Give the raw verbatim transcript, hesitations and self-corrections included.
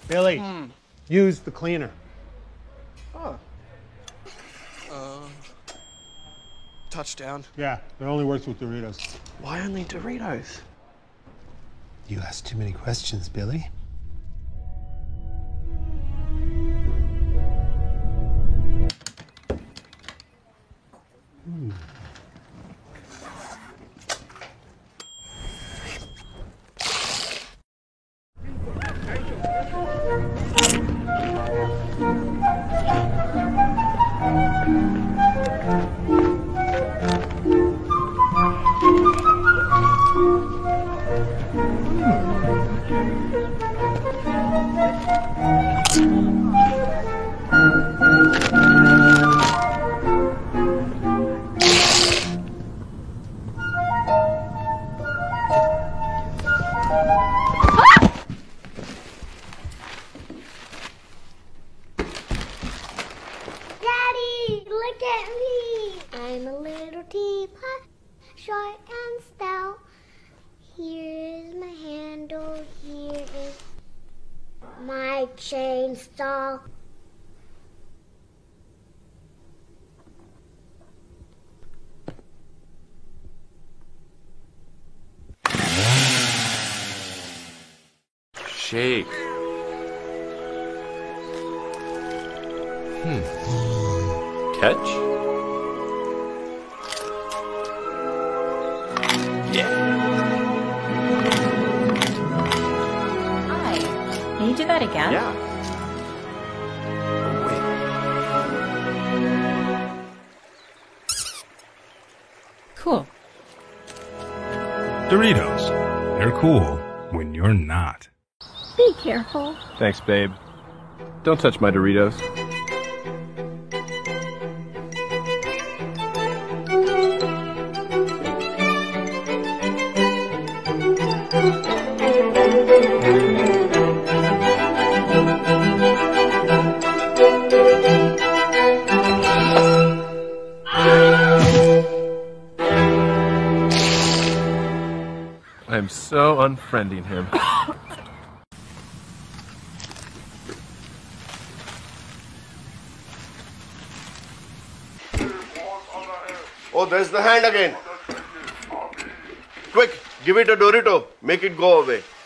Billy, Hmm. use the cleaner. Oh. Uh, touchdown. Yeah, it only works with Doritos. Why only Doritos? You ask too many questions, Billy. Hmm. Daddy, look at me. I'm a little teapot, short and stout. Here is my handle, here is my chainsaw. Shake. Hmm. Catch? Yeah. Hi. Can you do that again? Yeah. Cool. Doritos. They're cool when you're not. Be careful. Thanks, babe. Don't touch my Doritos. I'm so unfriending him. Oh, there's the hand again. Quick, give it a Dorito. Make it go away.